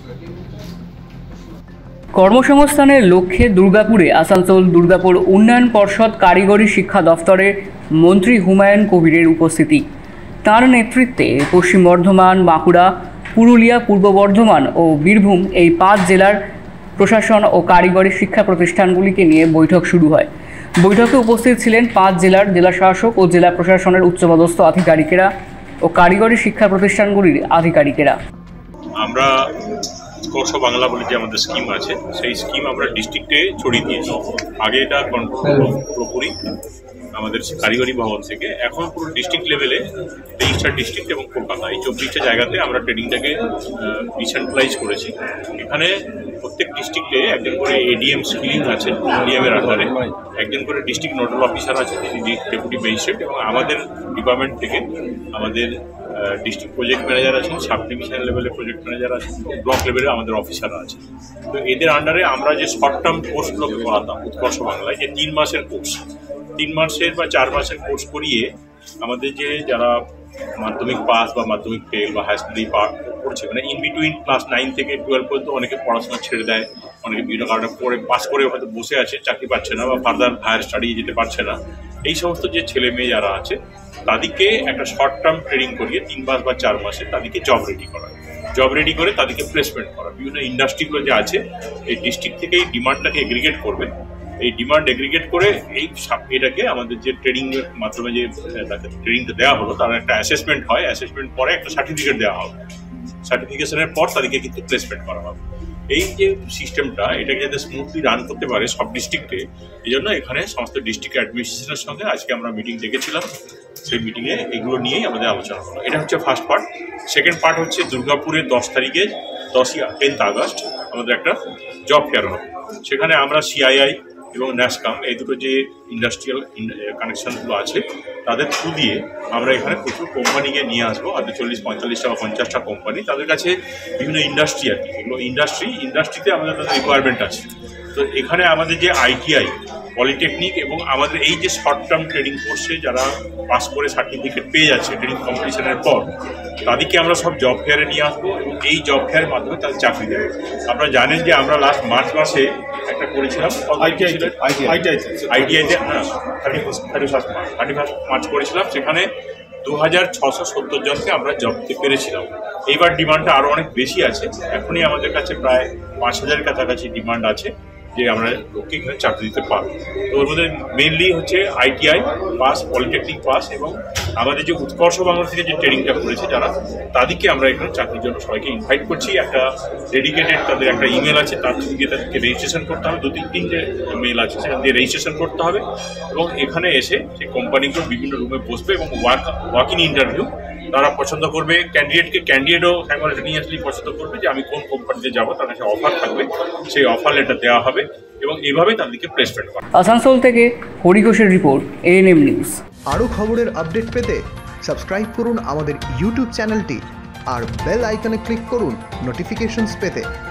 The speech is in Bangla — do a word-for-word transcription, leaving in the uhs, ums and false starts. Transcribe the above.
কর্মসংস্থানের লক্ষ্যে দুর্গাপুরে আসানসোল দুর্গাপুর উন্নয়ন পর্ষদ কারিগরি শিক্ষা দফতরের মন্ত্রী হুমায়ুন কবিরের উপস্থিতি। তাঁর নেতৃত্বে পশ্চিম বর্ধমান, বাঁকুড়া, পুরুলিয়া, পূর্ব বর্ধমান ও বীরভূম এই পাঁচ জেলার প্রশাসন ও কারিগরি শিক্ষা প্রতিষ্ঠানগুলিকে নিয়ে বৈঠক শুরু হয়। বৈঠকে উপস্থিত ছিলেন পাঁচ জেলার জেলা শাসক ও জেলা প্রশাসনের উচ্চপদস্থ আধিকারিকেরা ও কারিগরি শিক্ষা প্রতিষ্ঠানগুলির আধিকারিকেরা। আমরা উৎকর্ষ বাংলা বলে যে আমাদের স্কিম আছে, সেই স্কিম আমরা ডিস্ট্রিক্টে ছড়িয়ে দিয়েছি। আগে এটা কন্ট্রোল পুরোপুরি আমাদের কারিগরি ভবন থেকে, এখন পুরো ডিস্ট্রিক্ট লেভেলে তেইশটা ডিস্ট্রিক্ট এবং কলকাতা এই চব্বিশটা জায়গাতে আমরা ট্রেনিংটাকে ডিসেন্ট্রালাইজ করেছি। এখানে প্রত্যেক ডিস্ট্রিক্টে একজন করে এডিএম স্কিলিং আছে, এডিএমের আন্ডারে একজন করে ডিস্ট্রিক্ট নোডাল অফিসার আছে, যিনি ডেপুটি ম্যাজিস্ট্রেট, এবং আমাদের ডিপার্টমেন্ট থেকে আমাদের ডিস্ট্রিক্ট প্রজেক্ট ম্যানেজার আছেন, sub division level project manager আছেন, ব্লক লেভেলে আমাদের অফিসাররা আছে। তো এদের আন্ডারে আমরা যে শর্ট টার্ম কোর্সগুলোকে করাতাম উৎকর্ষ বাংলায়, যে তিন মাসের কোর্স, তিন মাসের বা চার মাসের কোর্স করিয়ে আমাদের যে যারা মাধ্যমিক পাস বা মাধ্যমিক ফেল বা হাই স্কুলেই পাস করছে, মানে ইন বিটুইন ক্লাস নাইন থেকে টুয়েলভ পর্যন্ত অনেকে পড়াশোনা ছেড়ে দেয়, অনেকে বিভিন্ন কারণে পড়ে পাস করে হয়তো বসে আছে, চাকরি পাচ্ছে না বা ফার্দার হায়ার স্টাডি যেতে পারছে না, এই সমস্ত যে ছেলে মেয়ে যারা আছে তাদেরকে একটা শর্ট টার্ম ট্রেনিং করিয়ে তিন মাস বা চার মাসে তাদেরকে জব রেডি করা, জব রেডি করে তাদেরকে প্লেসমেন্ট করা। বিভিন্ন ইন্ডাস্ট্রিগুলো যে আছে এই ডিস্ট্রিক্ট থেকে এই ডিমান্ডটাকে এগ্রিগেট করবে, এই ডিমান্ড এগ্রিগেট করে এই এটাকে আমাদের যে ট্রেনিংয়ের মাধ্যমে যে তাকে ট্রেনিংটা দেওয়া হলো তার একটা অ্যাসেসমেন্ট হয়, অ্যাসেসমেন্ট পরে একটা সার্টিফিকেট দেওয়া হবে, সার্টিফিকেশনের পর তাদেরকে কিন্তু প্লেসমেন্ট করা হবে। এই যে সিস্টেমটা এটাকে যাতে স্মুথলি রান করতে পারে সব ডিস্ট্রিক্টে, এই জন্য এখানে সমস্ত ডিস্ট্রিক্ট অ্যাডমিনিস্ট্রেশনের সঙ্গে আজকে আমরা মিটিং ডেকেছিলাম। সেই মিটিংয়ে এগুলো নিয়েই আমাদের আলোচনা হলো। এটা হচ্ছে ফার্স্ট পার্ট। সেকেন্ড পার্ট হচ্ছে দুর্গাপুরের দশ তারিখে দশই টেন্থ আগস্ট আমাদের একটা জব ফেয়ার হবে। সেখানে আমরা সিআইআই এবং ন্যাসকাম এই দুটো যে ইন্ডাস্ট্রিয়াল কানেকশনগুলো আছে তাদের থ্রু দিয়ে আমরা এখানে প্রচুর কোম্পানিকে নিয়ে আসবো, হয়তো চল্লিশ পঁয়তাল্লিশটা বা পঞ্চাশটা কোম্পানি। তাদের কাছে বিভিন্ন ইন্ডাস্ট্রি আর কি, এগুলো ইন্ডাস্ট্রি ইন্ডাস্ট্রিতে আমাদের তাদের রিকোয়ারমেন্ট আছে। তো এখানে আমাদের যে আইটিআই, পলিটেকনিক এবং আমাদের এই যে শর্ট টার্ম ট্রেনিং কোর্সে যারা পাস করে সার্টিফিকেট পেয়ে যাচ্ছে ট্রেনিং কম্পিটিশনের পর, তাদেরকে আমরা সব জব ফেয়ারে নিয়ে আসবো এবং এই জব ফেয়ারের মাধ্যমে তাদের চাকরি দেবে। আপনারা জানেন যে আমরা লাস্ট মার্চ মাসে একটা করেছিলাম আইটিআইতে, আইটিআইতে হ্যাঁ thirty first thirty first March thirty first March করেছিলাম। সেখানে দু হাজার ছশো সত্তর জনকে আমরা জব দিতে পেরেছিলাম। এইবার ডিমান্ডটা আরও অনেক বেশি আছে, এখনই আমাদের কাছে প্রায় পাঁচ হাজারের কাছাকাছি ডিমান্ড আছে যে আমরা লোককে এখানে চাকরি দিতে পারবো। তো ওর মধ্যে মেনলি হচ্ছে আইটিআই পাস, পলিটেকনিক পাস এবং আমাদের যে উৎকর্ষ বাংলা থেকে যে ট্রেনিংটা করেছে যারা, তাদেরকে আমরা এখানে চাকরির জন্য সবাইকে ইনভাইট করছি। একটা ডেডিকেটেড তাদের একটা ইমেল আছে, তার থেকে তাদেরকে রেজিস্ট্রেশন করতে হবে, দু তিন তিনটে মেল আছে সেখান দিয়ে রেজিস্ট্রেশন করতে হবে এবং এখানে এসে সেই কোম্পানিগুলো বিভিন্ন রুমে বসবে এবং ওয়ার্ক ওয়ার্ক ইন ইন্টারভিউ তারা পছন্দ করবে, ক্যান্ডিডেটকে ক্যান্ডিডেটও সাইমultaneously পছন্দ করবে যে আমি কোন কোম্পানিতে যাবো, তার কাছে অফার থাকবে, সেই অফার লেটার দেওয়া হবে এবং এইভাবে তাদেরকে প্লেসমেন্ট করা। আসানসোল থেকে হরি ঘোষের রিপোর্ট, এএনএম নিউজ। আরও খবরের আপডেট পেতে সাবস্ক্রাইব করুন আমাদের ইউটিউব চ্যানেলটি আর বেল আইকনে ক্লিক করুন নোটিফিকেশনস পেতে।